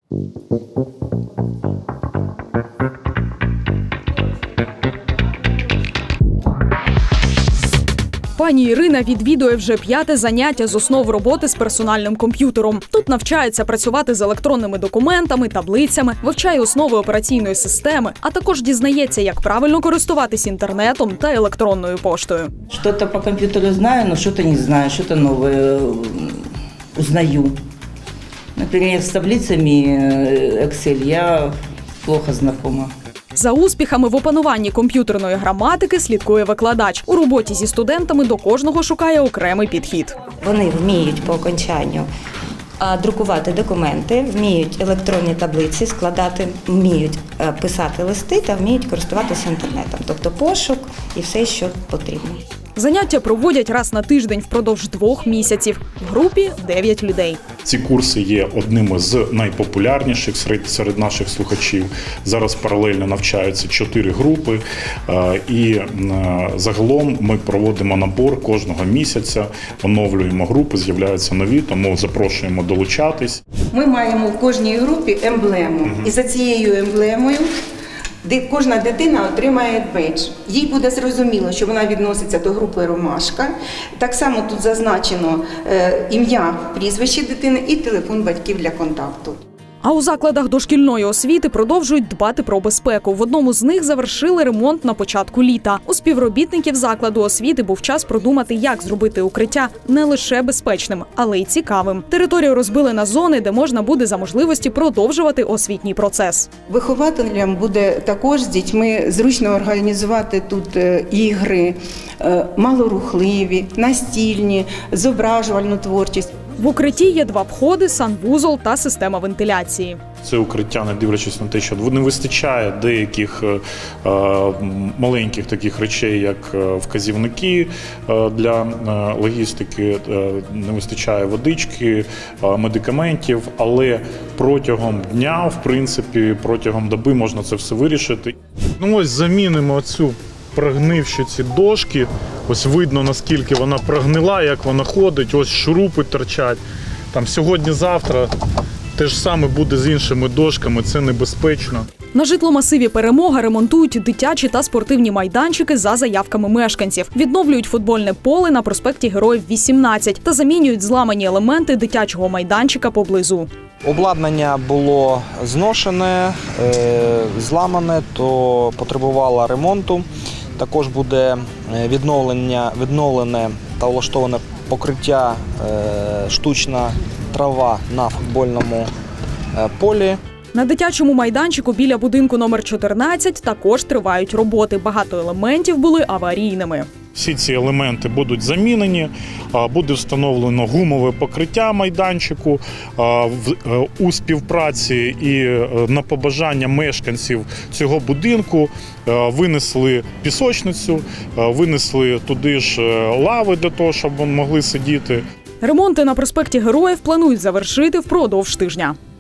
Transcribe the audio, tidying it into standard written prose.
Пані Ірина відвідує вже 5-те заняття з основ роботи з персональним комп'ютером. Тут навчається працювати з електронними документами, таблицями, вивчає основи операційної системи, а також дізнається, як правильно користуватись інтернетом та електронною поштою. Щось по комп'ютеру знаю, але щось не знаю, щось нове узнаю. Наприклад, з таблицями Excel я плохо знайома. За успіхами в опануванні комп'ютерної граматики слідкує викладач. У роботі зі студентами до кожного шукає окремий підхід. Вони вміють по окончанню друкувати документи, вміють електронні таблиці складати, вміють писати листи та вміють користуватися інтернетом. Тобто пошук і все, що потрібно. Заняття проводять раз на тиждень впродовж 2 місяців. В групі 9 людей. Ці курси є одними з найпопулярніших серед наших слухачів. Зараз паралельно навчаються 4 групи. І загалом ми проводимо набор кожного місяця, оновлюємо групи, з'являються нові, тому запрошуємо долучатись. Ми маємо в кожній групі емблему. І за цією емблемою кожна дитина отримає бейдж. Їй буде зрозуміло, що вона відноситься до групи «Ромашка». Так само тут зазначено ім'я, прізвище дитини і телефон батьків для контакту. А у закладах дошкільної освіти продовжують дбати про безпеку. В одному з них завершили ремонт на початку літа. У співробітників закладу освіти був час продумати, як зробити укриття не лише безпечним, але й цікавим. Територію розбили на зони, де можна буде за можливості продовжувати освітній процес. Вихователям буде також з дітьми зручно організувати тут ігри, малорухливі, настільні, зображувальну творчість. В укритті є 2 входи, санвузол та система вентиляції. Це укриття, не дивлячись на те, що не вистачає деяких маленьких таких речей, як вказівники для логістики, не вистачає водички, медикаментів, але протягом дня, в принципі, протягом доби можна це все вирішити. Ну ось замінимо цю прогнивші ці дошки. Ось видно, наскільки вона прогнила, як вона ходить, ось шурупи торчать. Там сьогодні-завтра те ж саме буде з іншими дошками, це небезпечно. На житломасиві «Перемога» ремонтують дитячі та спортивні майданчики за заявками мешканців. Відновлюють футбольне поле на проспекті Героїв 18 та замінюють зламані елементи дитячого майданчика поблизу. Обладнання було зношене, зламане, то потребувало ремонту. Також буде відновлене та влаштоване покриття штучна трава на футбольному полі. На дитячому майданчику біля будинку номер 14 також тривають роботи. Багато елементів були аварійними. Всі ці елементи будуть замінені, буде встановлено гумове покриття майданчику. У співпраці і на побажання мешканців цього будинку винесли пісочницю, винесли туди ж лави для того, щоб вони могли сидіти. Ремонти на проспекті Героїв планують завершити впродовж тижня.